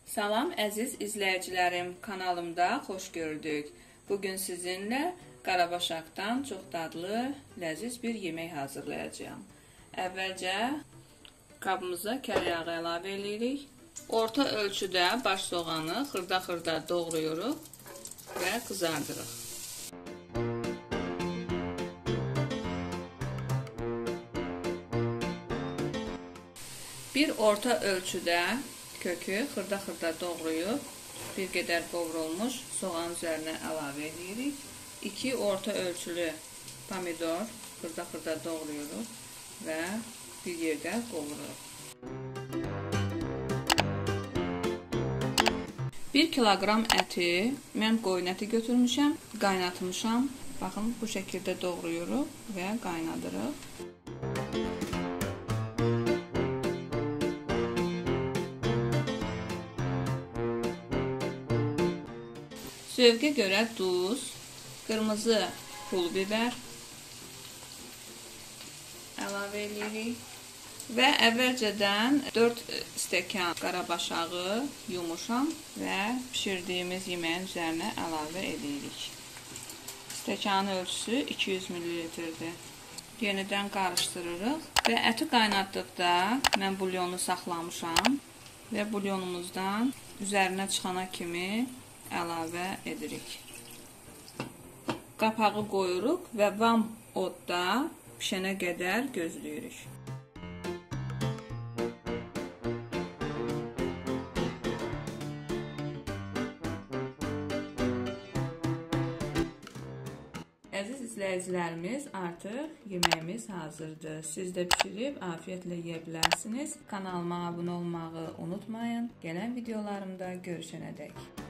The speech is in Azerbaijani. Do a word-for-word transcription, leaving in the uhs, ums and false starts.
Salam əziz izləyicilərim, kanalımda xoş gördük. Bugün sizinlə qarabaşaqdan çox dadlı, ləziz bir yemək hazırlayacağım. Əvvəlcə qabımıza kər yağı əlavə edirik. Orta ölçüdə baş soğanı xırda-xırda doğrayırıq və qızardırıq. Bir orta ölçüdə kökü xırda-xırda doğrayıb, bir qədər qovrulmuş soğan üzərinə əlavə edirik. iki orta ölçülü pomidor xırda-xırda doğrayırıq və bir yerdə qovururuq. bir kiloqram əti, mən qoyun əti götürmüşəm, qaynatmışam. Baxın, bu şəkildə doğrayırıq və qaynadırıq. Zövqə görə duz, qırmızı pul biber əlavə edirik və əvvəlcədən dörd stəkan qarabaşağı yumuşam və pişirdiyimiz yeməyin üzərinə əlavə edirik. Stəkanın ölçüsü iki yüz millilitrdir. Yenidən qarışdırırıq və əti qaynatdıqda mən bulyonu saxlamışam və bulyonumuzdan üzərinə çıxana kimi əlavə edirik. Qapağı qoyuruq və vam odda pişənə qədər gözləyirik. Əziz izləyicilərimiz, artıq yeməyimiz hazırdır. Siz də pişirib afiyetlə yeyə bilərsiniz. Kanalıma abunə olmağı unutmayın. Gələn videolarımda görüşənədək.